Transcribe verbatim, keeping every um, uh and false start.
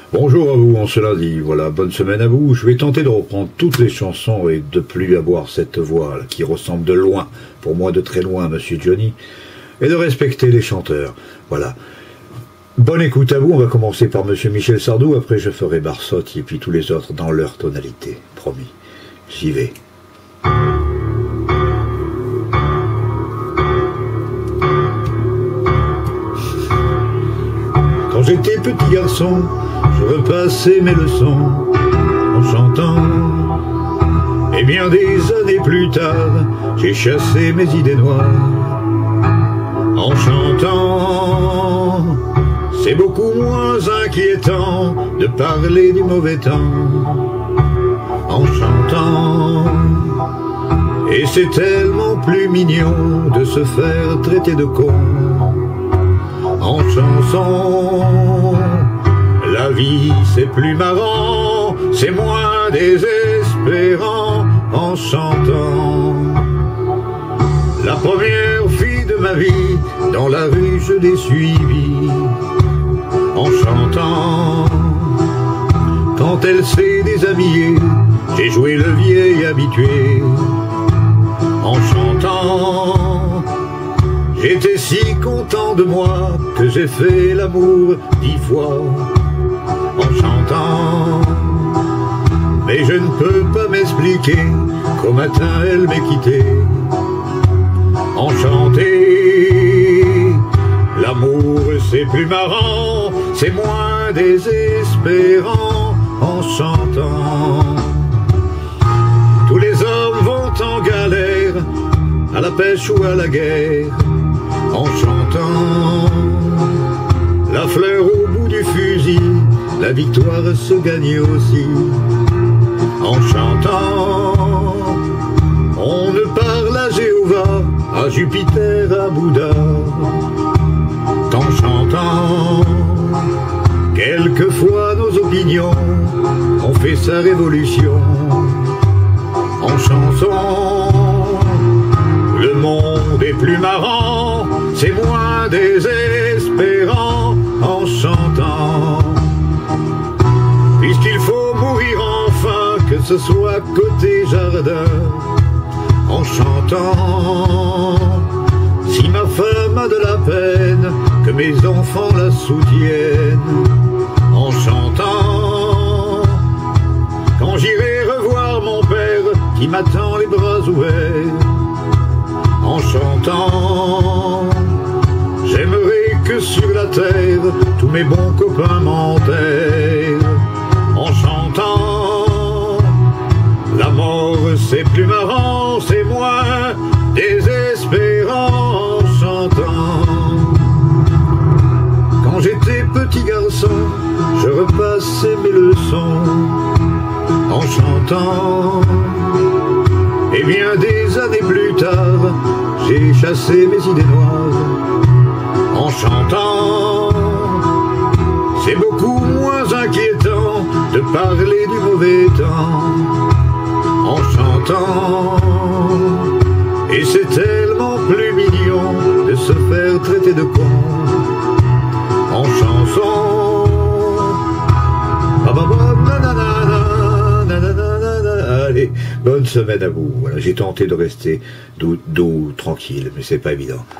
Bonjour à vous, on se lundi, voilà, bonne semaine à vous. Je vais tenter de reprendre toutes les chansons et de plus avoir cette voix là, qui ressemble de loin, pour moi de très loin à Monsieur Johnny, et de respecter les chanteurs, voilà. Bonne écoute à vous, on va commencer par Monsieur Michel Sardou, après je ferai Barsotti et puis tous les autres dans leur tonalité, promis. J'y vais. Quand j'étais petit garçon, je repassais mes leçons en chantant. Et bien des années plus tard, j'ai chassé mes idées noires en chantant. C'est beaucoup moins inquiétant de parler du mauvais temps en chantant. Et c'est tellement plus mignon de se faire traiter de con en chanson. La vie c'est plus marrant, c'est moins désespérant en chantant. La première fille de ma vie, dans la rue je l'ai suivie en chantant. Quand elle s'est déshabillée, j'ai joué le vieil habitué en chantant. J'étais si content de moi que j'ai fait l'amour dix fois en chantant. Mais je ne peux pas m'expliquer qu'au matin elle m'ait quitté. Enchanté, l'amour c'est plus marrant, c'est moins désespérant en chantant. Tous les hommes vont en galère, à la pêche ou à la guerre, en chantant. La fleur au bout du fusil, la victoire se gagne aussi en chantant. On ne parle à Jéhovah, à Jupiter, à Bouddha qu'en chantant. Quelquefois nos opinions ont fait sa révolution en chanson. Le monde est plus marrant, c'est moins désespérant en chantant. Puisqu'il faut mourir enfin, que ce soit côté jardin, en chantant. Si ma femme a de la peine, que mes enfants la soutiennent, en chantant. Quand j'irai revoir mon père, qui m'attend les bras ouverts, en chantant. J'aimerais que sur la terre tous mes bons copains m'enterrent en chantant. La mort c'est plus marrant, c'est moins désespérant en chantant. Quand j'étais petit garçon, je repassais mes leçons en chantant. Et bien des années plus tard, j'ai chassé mes idées noires en chantant. C'est beaucoup moins inquiétant de parler du mauvais temps en chantant. Et c'est tellement plus mignon de se faire traiter de con en chanson. Allez, bonne semaine à vous. Voilà, j'ai tenté de rester doux, doux, tranquille, mais c'est pas évident.